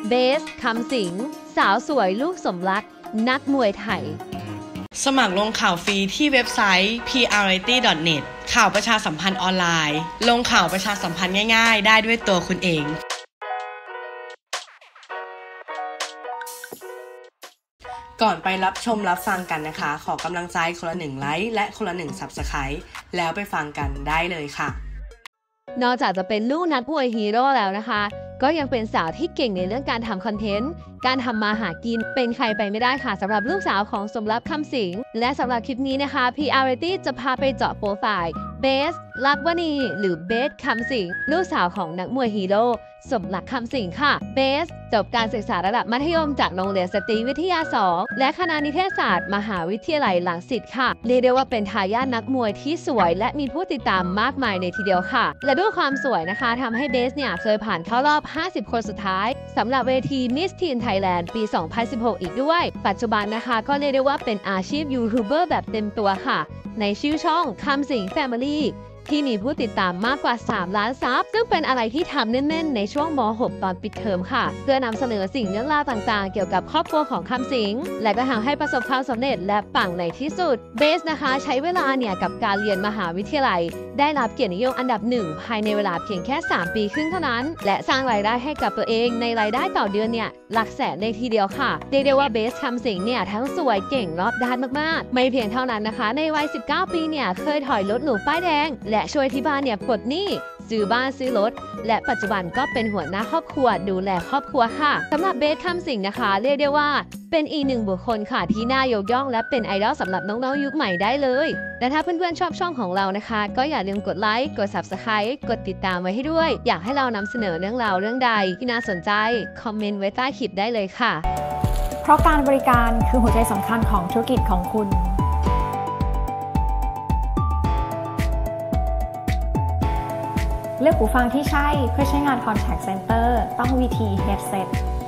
เบสคำสิงสาวสวยลูกสมรักนักมวยไทยสมัครลงข่าวฟรีที่เว็บไซต์ prreality.net ข่าวประชาสัมพันธ์ออนไลน์ลงข่าวประชาสัมพันธ์ง่ายๆได้ด้วยตัวคุณเองก่อนไปรับชมรับฟังกันนะคะขอกำลังใจคนละ1ไลค์และคนละ1 Subscribe แล้วไปฟังกันได้เลยค่ะนอกจากจะเป็นลูกนักมวยฮีโร่แล้วนะคะก็ยังเป็นสาวที่เก่งในเรื่องการทำคอนเทนต์การทำมาหากินเป็นใครไปไม่ได้ค่ะสำหรับลูกสาวของสมรักคำสิงและสำหรับคลิปนี้นะคะ PRity จะพาไปเจาะโปรไฟล์เบสลักวณีหรือเบสคำสิงลูกสาวของนักมวยฮีโร่สมรักคำสิงค่ะเบสจบการศึกษาระดับมัธยมจากโรงเรียนสตรีวิทยา2และคณะนิเทศศาสตร์มหาวิทยาลัยรังสิตค่ะเรียกได้ว่าเป็นทายาทนักมวยที่สวยและมีผู้ติดตามมากมายในทีเดียวค่ะและด้วยความสวยนะคะทำให้เบสเนี่ยเคยผ่านเข้ารอบ50 คนสุดท้ายสำหรับเวที Miss Teen Thailand ปี 2016 อีกด้วยปัจจุบันนะคะก็เรียกได้ว่าเป็นอาชีพยูทูบเบอร์แบบเต็มตัวค่ะในชื่อช่องคำสิง Familyที่มีผู้ติดตามมากกว่า3 ล้านซับซึ่งเป็นอะไรที่ทำเน่นๆในช่วงม.6 ตอนปิดเทอมค่ะเพื่อนำเสนอสิ่งเรื่องราวต่างๆเกี่ยวกับครอบครัวของคำสิงและก็ทำให้ประสบความสำเร็จและปังในที่สุดเบสนะคะใช้เวลาเนี่ยกับการเรียนมหาวิทยาลัยได้รับเกียรตินิยมอันดับ1ภายในเวลาเพียงแค่3 ปีครึ่งเท่านั้นและสร้างรายได้ให้กับตัวเองในรายได้ต่อเดือนเนี่ยหลักแสนในทีเดียวค่ะเรียกได้ว่าเบสคำสิงเนี่ยทั้งสวยเก่งรอบด้านมากๆไม่เพียงเท่านั้นนะคะในวัย19 ปีเนี่ยเคยถอยรถหรูป้ายแดงและช่วยที่บ้านเนี่ยปลดหนี้ซื้อบ้านซื้อรถและปัจจุบันก็เป็นหัวหน้าครอบครัวดูแลครอบครัวค่ะสำหรับเบสคำสิงนะคะเรียกได้ว่าเป็นอีกหนึ่งบุคคลค่ะที่น่ายกย่องและเป็นไอดอลสำหรับน้องๆยุคใหม่ได้เลยและถ้าเพื่อนๆชอบช่องของเรานะคะก็อย่าลืมกดไลค์กด Subscribe กดติดตามไว้ให้ด้วยอยากให้เรานำเสนอเรื่องราวเรื่องใดที่น่าสนใจคอมเมนต์ไว้ใต้คลิปได้เลยค่ะเพราะการบริการคือหัวใจสำคัญของธุรกิจของคุณเลือกหูฟังที่ใช่เพื่อใช้งาน Contact Center ต้อง VT Headset